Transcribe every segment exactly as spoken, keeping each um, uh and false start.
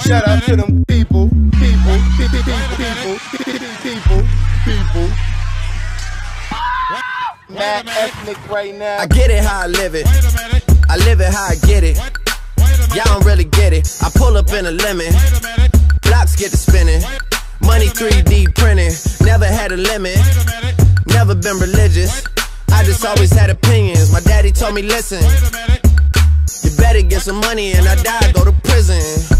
Shout out to them people, people, people, people, people, people, people. Mad ethnic right now. I get it how I live it. I live it how I get it. Y'all don't really get it. I pull up in a lemon. Blocks get to spinning. Money three D printing. Never had a limit. Never been religious. I just always had opinions. My daddy told me, listen, you better get some money and I die, go to prison.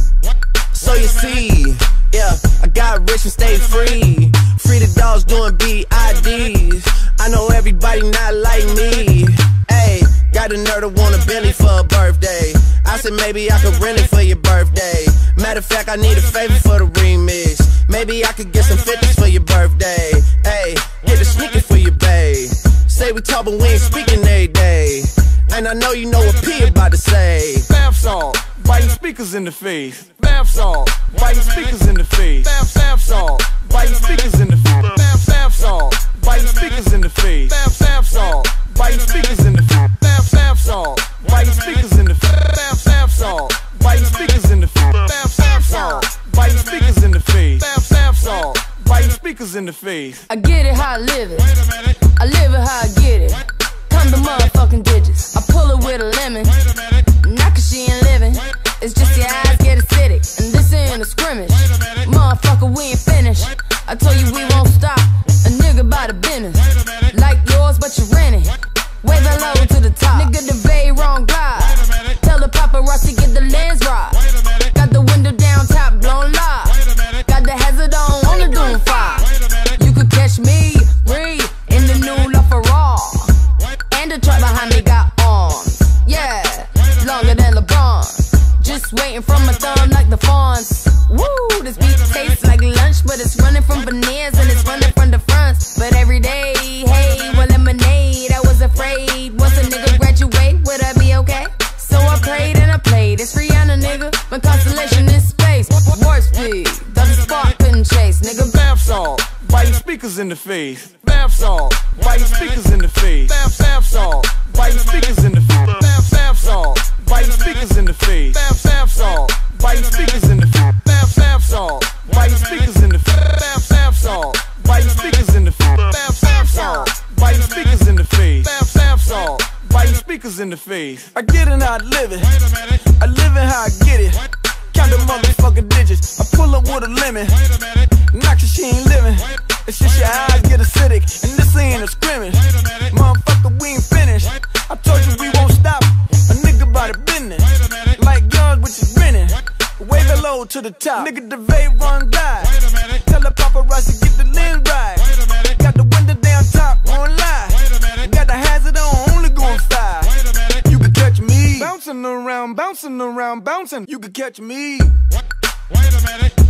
So you see, yeah, I got rich and stayed free. Free the dogs doing B I Ds. I know everybody not like me. Hey, got a nerd to want a Bentley for a birthday. I said maybe I could rent it for your birthday. Matter of fact, I need a favor for the remix. Maybe I could get some fifties for your birthday. Hey, get a sneaker for your bae. Say we talk but we ain't speaking every day. And I know you know what P about to say. Bath salt, biting speakers in the face. Bath salt, biting speakers in the face. Bath, bath salt, biting speakers in the face. Bath, bath salt, biting speakers in the face. Bath, bath salt, biting speakers in the face. Bath, bath salt, biting speakers in the face. Bath, bath salt, biting speakers in the face. Bath, bath salt, biting speakers in the face. Bath, bath salt, biting speakers in the face. I get it how I live it. I live it how I get it. Come the motherfucking digits. I pull it with a lemon. Not cause she ain't living. It's just your eyes get acidic. And this ain't a scrimmage. Motherfucker, we ain't finished. I told you we won't stop. A nigga by the business. Like yours, but you rent it. Wave it low to the top. Nigga, the bay wrong glide. Tell the paparazzi get the lens right. Got the window down, top blown live. Got the hazard on, on the doom fire. You could catch me, breathe, in the new LaFerrari. And the truck behind me got arms. Yeah, longer than LeBron. Just waiting from my thumb like the fawns. Woo, this beat tastes like lunch, but it's running from veneers and it's running from the fronts. But every day, hey, well, lemonade. I was afraid once a nigga graduate, would I be okay? So I prayed and I played. It's Rihanna, nigga. My constellation in space. Warp speed, the spark couldn't chase, nigga. Bath salt, biting speakers in the face. Bath salt, biting speakers in the face. Bath, bath salt, biting speakers in the face. Bath, bath salt, biting speakers in the face. Bath, bath salt, biting speakers in the face. Bath, bath salt, biting speakers in the face. Bath, bath salt, biting speakers in the face. Bath, bath salt, biting speakers in the face. Bath, bath salt, biting speakers in the face. I get it how I live it. I live it how I get it. Count the motherfucking digits. I pull up with a lemon. Knock she ain't living. It's just your eyes get acidic. And this ain't a scrimmage. Motherfucker, we ain't finished. I told you we won't stop. A nigga by the business. Like yours, which is grinning. Wave it low to the top. Nigga, the vape run glide. Tell the paparazzi get the lens right. Got the window down top, won't lie. Got the hazard on, only going five. You could catch me bouncing around, bouncing around, bouncing. You could catch me. Wait a minute.